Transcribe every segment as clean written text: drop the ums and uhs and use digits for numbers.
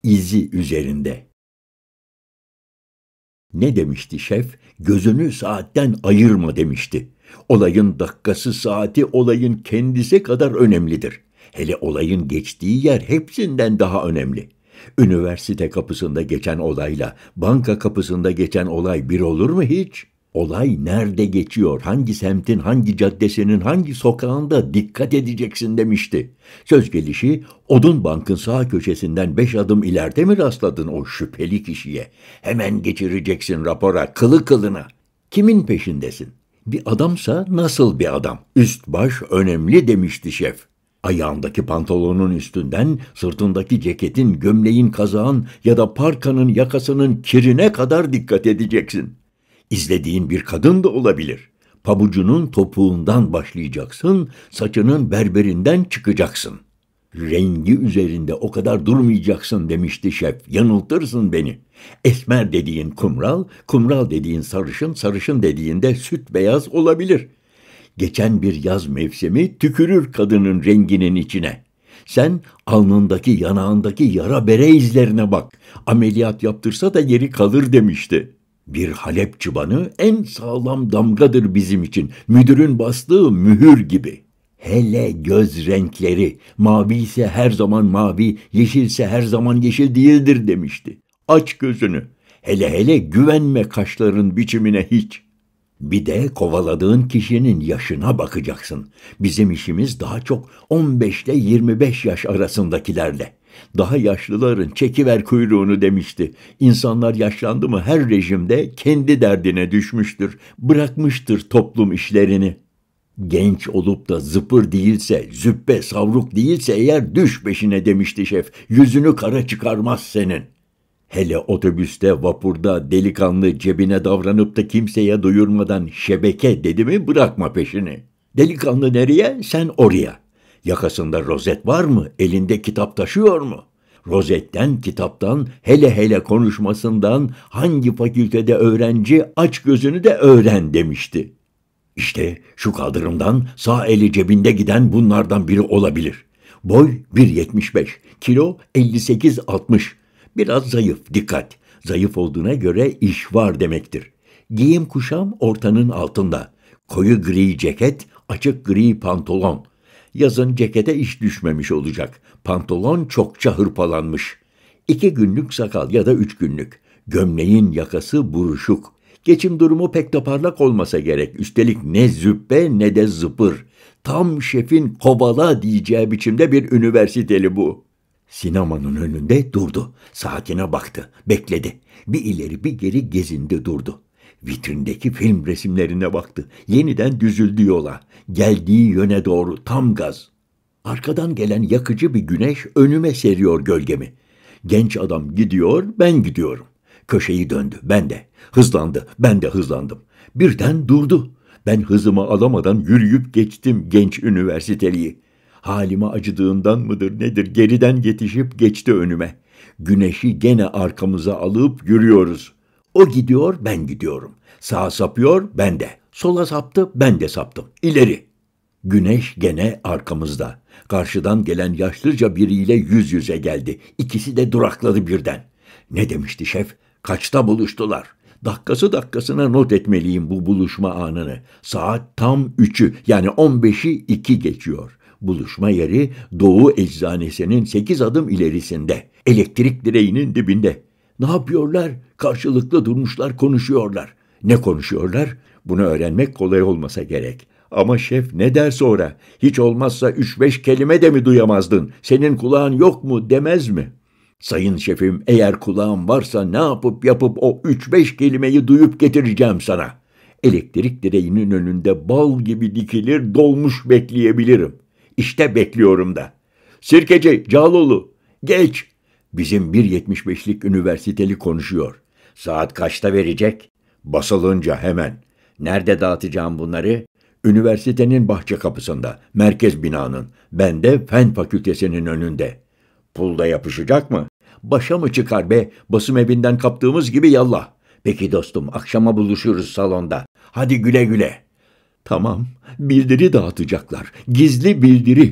İzi üzerinde. Ne demişti şef? Gözünü saatten ayırma demişti. Olayın dakikası, saati olayın kendisi kadar önemlidir. Hele olayın geçtiği yer hepsinden daha önemli. Üniversite kapısında geçen olayla banka kapısında geçen olay bir olur mu hiç? Olay nerede geçiyor, hangi semtin, hangi caddesinin, hangi sokağında dikkat edeceksin demişti. Söz gelişi Odun Bank'ın sağ köşesinden 5 adım ileride mi rastladın o şüpheli kişiye? Hemen geçireceksin rapora, kılı kılına. Kimin peşindesin? Bir adamsa nasıl bir adam? Üst baş önemli demişti şef. Ayağındaki pantolonun üstünden, sırtındaki ceketin, gömleğin, kazağın ya da parkanın yakasının kirine kadar dikkat edeceksin. İzlediğin bir kadın da olabilir. Pabucunun topuğundan başlayacaksın, saçının berberinden çıkacaksın. Rengi üzerinde o kadar durmayacaksın demişti şef. Yanıltırsın beni. Esmer dediğin kumral, kumral dediğin sarışın, sarışın dediğin de süt beyaz olabilir. Geçen bir yaz mevsimi tükürür kadının renginin içine. Sen alnındaki, yanağındaki yara bere izlerine bak. Ameliyat yaptırsa da yeri kalır demişti. Bir Halep çıbanı en sağlam damgadır bizim için. Müdürün bastığı mühür gibi. Hele göz renkleri, mavi ise her zaman mavi, yeşilse her zaman yeşil değildir demişti. Aç gözünü. Hele hele güvenme kaşların biçimine hiç. Bir de kovaladığın kişinin yaşına bakacaksın. Bizim işimiz daha çok 15 ile 25 yaş arasındakilerle. Daha yaşlıların çekiver kuyruğunu demişti. İnsanlar yaşlandı mı her rejimde kendi derdine düşmüştür. Bırakmıştır toplum işlerini. Genç olup da zıpır değilse, züppe savruk değilse eğer düş peşine demişti şef. Yüzünü kara çıkarmaz senin. Hele otobüste, vapurda delikanlı cebine davranıp da kimseye duyurmadan şebeke dedi mi bırakma peşini. Delikanlı nereye? Sen oraya. Yakasında rozet var mı? Elinde kitap taşıyor mu? Rozetten, kitaptan, hele hele konuşmasından hangi fakültede öğrenci aç gözünü de öğren demişti. İşte şu kaldırımdan sağ eli cebinde giden bunlardan biri olabilir. Boy 1,75, kilo 58-60. Biraz zayıf, dikkat. Zayıf olduğuna göre iş var demektir. Giyim kuşam ortanın altında. Koyu gri ceket, açık gri pantolon. Yazın cekete iş düşmemiş olacak. Pantolon çokça hırpalanmış. 2 günlük sakal ya da 3 günlük. Gömleğin yakası buruşuk. Geçim durumu pek de parlak olmasa gerek. Üstelik ne züppe ne de zıpır. Tam şefin kovala diyeceği biçimde bir üniversiteli bu. Sinemanın önünde durdu. Saatine baktı. Bekledi. Bir ileri bir geri gezindi durdu. Vitrindeki film resimlerine baktı. Yeniden düzüldü yola. Geldiği yöne doğru tam gaz. Arkadan gelen yakıcı bir güneş önüme seriyor gölgemi. Genç adam gidiyor, ben gidiyorum. Köşeyi döndü, ben de. Hızlandı, ben de hızlandım. Birden durdu. Ben hızımı alamadan yürüyüp geçtim genç üniversiteliyi. Halime acıdığından mıdır nedir geriden yetişip geçti önüme. Güneşi gene arkamıza alıp yürüyoruz. O gidiyor, ben gidiyorum. Sağa sapıyor, ben de. Sola saptı, ben de saptım. İleri. Güneş gene arkamızda. Karşıdan gelen yaşlıca biriyle yüz yüze geldi. İkisi de durakladı birden. Ne demişti şef? Kaçta buluştular? Dakikası dakikasına not etmeliyim bu buluşma anını. Saat tam 3'ü yani 15'i 2 geçiyor. Buluşma yeri Doğu Eczanesinin 8 adım ilerisinde. Elektrik direğinin dibinde. Ne yapıyorlar? Karşılıklı durmuşlar, konuşuyorlar. Ne konuşuyorlar? Bunu öğrenmek kolay olmasa gerek. Ama şef ne der sonra? Hiç olmazsa 3-5 kelime de mi duyamazdın? Senin kulağın yok mu demez mi? Sayın şefim, eğer kulağım varsa ne yapıp o 3-5 kelimeyi duyup getireceğim sana. Elektrik direğinin önünde bal gibi dikilir dolmuş bekleyebilirim. İşte bekliyorum da. Sirkeci, Cağaloğlu, geç. Bizim 1,75'lik üniversiteli konuşuyor. Saat kaçta verecek? Basılınca hemen. Nerede dağıtacağım bunları? Üniversitenin bahçe kapısında, merkez binanın. Ben de Fen Fakültesinin önünde. Pulda yapışacak mı? Başa mı çıkar be? Basım evinden kaptığımız gibi yallah. Peki dostum, akşama buluşuruz salonda. Hadi güle güle. Tamam, bildiri dağıtacaklar. Gizli bildiri.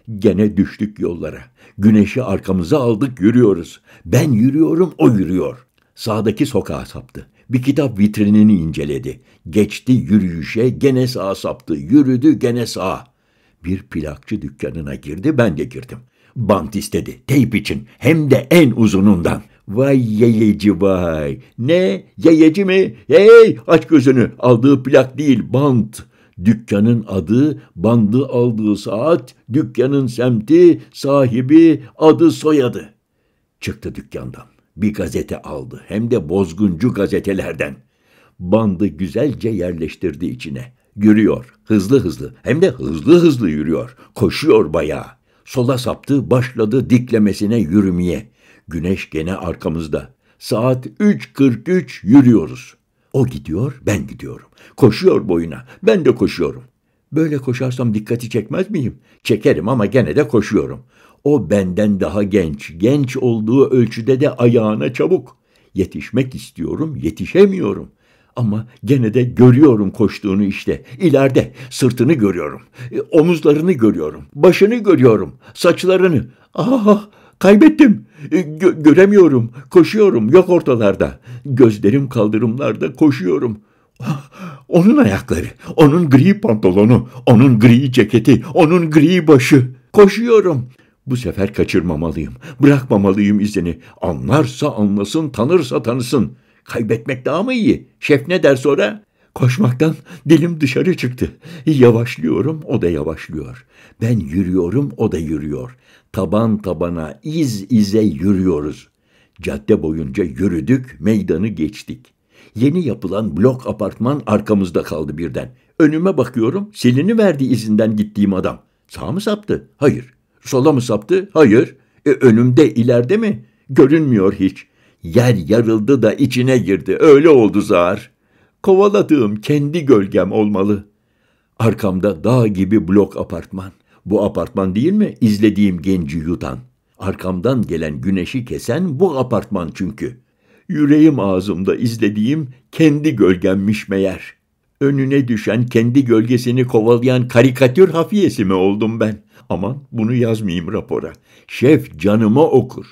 Gene düştük yollara. Güneşi arkamıza aldık, yürüyoruz. Ben yürüyorum, o yürüyor. Sağdaki sokağa saptı. Bir kitap vitrinini inceledi. Geçti yürüyüşe, gene sağa saptı. Yürüdü, gene sağa. Bir plakçı dükkanına girdi, ben de girdim. Bant istedi, teyp için, hem de en uzunundan. Vay yayeci vay. Ne? Yayeci mi? Hey, aç gözünü. Aldığı plak değil, bant. Dükkanın adı, bandı aldığı saat, dükkanın semti, sahibi, adı soyadı. Çıktı dükkandan. Bir gazete aldı, hem de bozguncu gazetelerden. Bandı güzelce yerleştirdi içine. Yürüyor, hızlı hızlı, hem de hızlı hızlı yürüyor. Koşuyor bayağı. Sola saptı, başladı diklemesine yürümeye. Güneş gene arkamızda. Saat 3:43, yürüyoruz. O gidiyor, ben gidiyorum. Koşuyor boyuna, ben de koşuyorum. Böyle koşarsam dikkati çekmez miyim? Çekerim ama gene de koşuyorum. O benden daha genç, genç olduğu ölçüde de ayağına çabuk. Yetişmek istiyorum, yetişemiyorum. Ama gene de görüyorum koştuğunu işte. İleride sırtını görüyorum, omuzlarını görüyorum, başını görüyorum, saçlarını. Ah, kaybettim. Göremiyorum, koşuyorum, yok ortalarda. Gözlerim kaldırımlarda, koşuyorum. Onun ayakları, onun gri pantolonu, onun gri ceketi, onun gri başı. Koşuyorum. Bu sefer kaçırmamalıyım, bırakmamalıyım izini. Anlarsa anlasın, tanırsa tanısın. Kaybetmek daha mı iyi? Şef ne der sonra? Koşmaktan dilim dışarı çıktı. Yavaşlıyorum, o da yavaşlıyor. Ben yürüyorum, o da yürüyor. Taban tabana, iz ize yürüyoruz. Cadde boyunca yürüdük, meydanı geçtik. Yeni yapılan blok apartman arkamızda kaldı birden. Önüme bakıyorum, siliniverdi izinden gittiğim adam. Sağa mı saptı? Hayır. Sola mı saptı? Hayır. Önümde, ileride mi? Görünmüyor hiç. Yer yarıldı da içine girdi. Öyle oldu zar. Kovaladığım kendi gölgem olmalı. Arkamda dağ gibi blok apartman. Bu apartman değil mi? İzlediğim genci yutan. Arkamdan gelen güneşi kesen bu apartman çünkü. Yüreğim ağzımda izlediğim kendi gölgemmiş meğer. Önüne düşen kendi gölgesini kovalayan karikatür hafiyesi mi oldum ben? Aman bunu yazmayayım rapora. Şef canıma okur.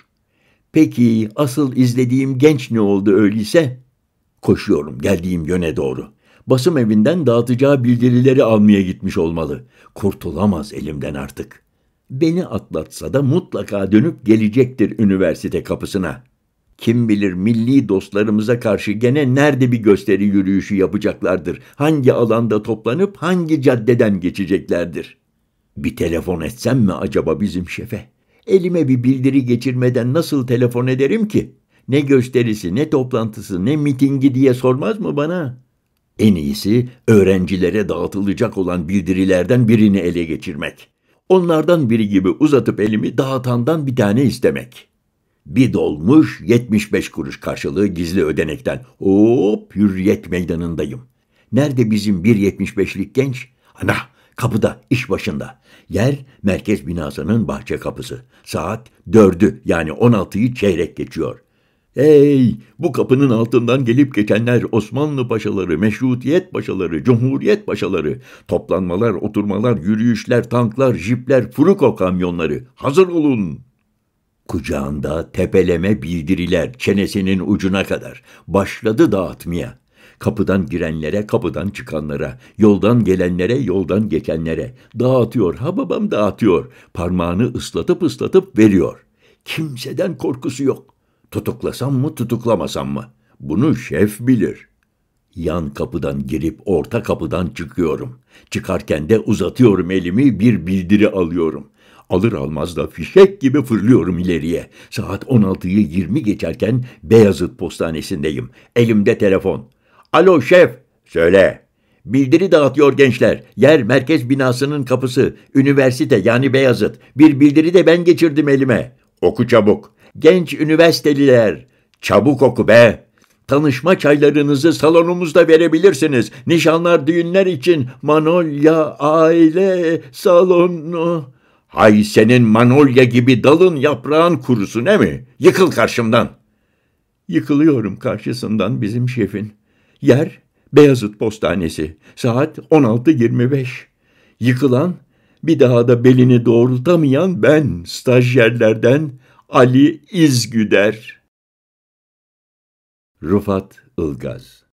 Peki asıl izlediğim genç ne oldu öyleyse? Koşuyorum geldiğim yöne doğru. Basım evinden dağıtacağı bildirileri almaya gitmiş olmalı. Kurtulamaz elimden artık. Beni atlatsa da mutlaka dönüp gelecektir üniversite kapısına. Kim bilir milli dostlarımıza karşı gene nerede bir gösteri yürüyüşü yapacaklardır. Hangi alanda toplanıp hangi caddeden geçeceklerdir. Bir telefon etsem mi acaba bizim şefe? Elime bir bildiri geçirmeden nasıl telefon ederim ki? Ne gösterisi, ne toplantısı, ne mitingi diye sormaz mı bana? En iyisi öğrencilere dağıtılacak olan bildirilerden birini ele geçirmek. Onlardan biri gibi uzatıp elimi dağıtandan bir tane istemek. Bir dolmuş 75 kuruş karşılığı gizli ödenekten. Hop, Hürriyet meydanındayım. Nerede bizim 1,75'lik genç? Ana, kapıda, iş başında. Yer merkez binasının bahçe kapısı. Saat 4'ü yani 16'yı çeyrek geçiyor. Hey, bu kapının altından gelip geçenler Osmanlı paşaları, Meşrutiyet paşaları, Cumhuriyet paşaları, toplanmalar, oturmalar, yürüyüşler, tanklar, jipler, Furuko kamyonları. Hazır olun. Kucağında tepeleme bildiriler çenesinin ucuna kadar. Başladı dağıtmaya. Kapıdan girenlere, kapıdan çıkanlara, yoldan gelenlere, yoldan geçenlere. Dağıtıyor, ha babam dağıtıyor. Parmağını ıslatıp ıslatıp veriyor. Kimseden korkusu yok. Tutuklasam mı, tutuklamasam mı? Bunu şef bilir. Yan kapıdan girip orta kapıdan çıkıyorum. Çıkarken de uzatıyorum elimi, bir bildiri alıyorum. Alır almaz da fişek gibi fırlıyorum ileriye. Saat 16'yı 20 geçerken Beyazıt Postanesi'ndeyim. Elimde telefon. Alo şef, söyle. Bildiri dağıtıyor gençler. Yer merkez binasının kapısı. Üniversite yani Beyazıt. Bir bildiri de ben geçirdim elime. Oku çabuk. Genç üniversiteliler. Çabuk oku be. Tanışma çaylarınızı salonumuzda verebilirsiniz. Nişanlar, düğünler için Manolya aile salonu. Hay senin Manolya gibi dalın yaprağın kurusun he mi? Yıkıl karşımdan. Yıkılıyorum karşısından bizim şefin. Yer Beyazıt Postanesi. Saat 16:25. Yıkılan Bir daha da belini doğrultamayan ben, stajyerlerden Ali İzgüder. Rıfat Ilgaz.